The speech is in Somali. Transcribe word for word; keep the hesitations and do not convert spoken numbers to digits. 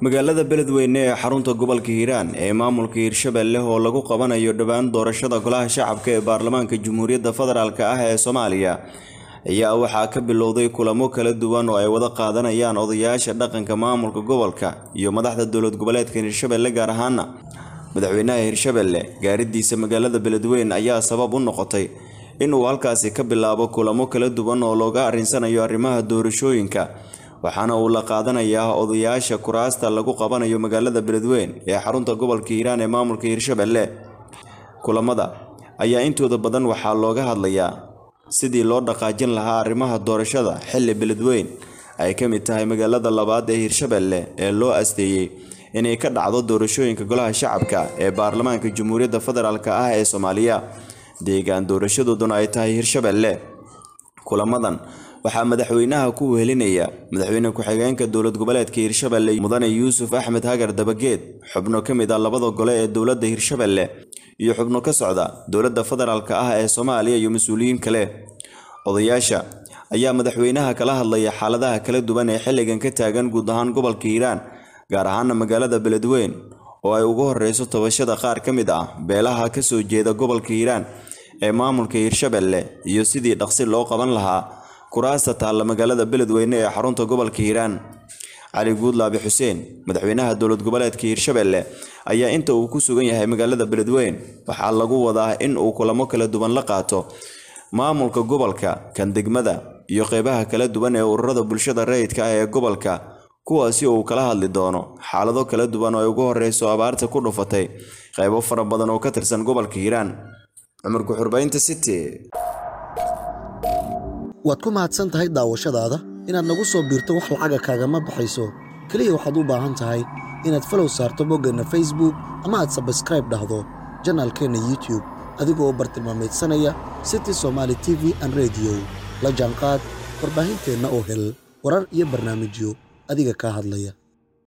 magaalada beledweyne ee xarunta gobolka Hiiraan ee maamulka Hiirshabelle oo lagu qabanayo dhawaan doorashada golaha shacabka ee baarlamaanka Jamhuuriyadda Federaalka ah ee Soomaaliya ayaa waxaa ka bilowday kulamo kala duwan oo ay wada qaadanayaan odayaasha dhaqanka maamulka gobolka iyo madaxda dowlad goboleedka Hiirshabelle gaar ahaan madaxweynaha Hiirshabelle gaaridiisa magaalada beledweyne ayaa sabab u noqotay in uu halkaasi ka bilaabo kulamo kala duwan oo looga arinsanayo arrimaha doorashooyinka waxaana uu la qaadanayaa odayaasha kuraasta lagu qabanayo magaalada beledweyne ee xarunta gobolka Hiiraan ee maamulka Hiirshabelle. Kulamada ayaa intooda badan waxaa looga hadlayaa sidii loo dhaqaajin lahaa arrimaha doorashada xilli beledweyne ay ka mid tahay magaalada labaad ee Hiirshabelle ee loo asteeyay inay ka dhacdo doorashooyinka golaha shacabka ee baarlamaanka Jamhuuriyadda Federaalka ah ee Soomaaliya deegaan doorashadooduna ay tahay Hiirshabelle. Kulamadan waxaa madaxweynaha ku wehelinaya madaxweyne ku-xigeenka dowlad goboleedka Hiirshabelle Mudane Yuusuf Axmed Hagar Dabageed xubno ka mid ah labada gole ee dowladda Hiirshabelle iyo xubno ka socda dowladda federaalka ah ee Soomaaliya iyo mas'uuliyiin kale. Odayaasha ayaa madaxweynaha kala hadlaya xaaladaha kala duwan ee xilligan ka taagan guud ahaan gobolka Hiiraan gaar ahaan magaalada beledweyne oo ay ugu horeyso tabashada qaar ka mid ah beelaha ka soo jeeda gobolka Hiiraan ee maamulka Hiirshabelle iyo sidii dhaqsi loo qaban lahaa kuraasta taalla magaalada beledweyne ee xarunta gobolka Hiiraan. Cali Guudlaabe Xuseen madaxweynaha dowlad goboleedka Hiirshabelle ayaa inta uu ku sugan yahay magaalada beledweyne waxaa lagu wadaa in uu kulamo kala duwan la qaato maamulka gobolka kan degmada iyo qeybaha kala duwan ee ururada bulshada rayidka ah ee gobolka kuwaasi oo kala hadli doono xaalado kala duwan oo ay ugu horeyso abaarta ku dhufatay qaybo fara badan oo ka tirsan gobolka Hiiraan. Cumar Guxurbaynta City waad ku mahadsan tahay daawashadaada inaad nagu soo biirto wax lacaga kaagama baxayso kaliya waxaad u baahan tahay inaad follow saarto boggeenna Facebook ama aad subscribe dhahdo channelkeena YouTube adigoo bartilmaameedsanaya City Somali T V and Radio la jaanqaad warbaahinteena oo hel warar iyo barnaamijyo adiga ka hadlaya.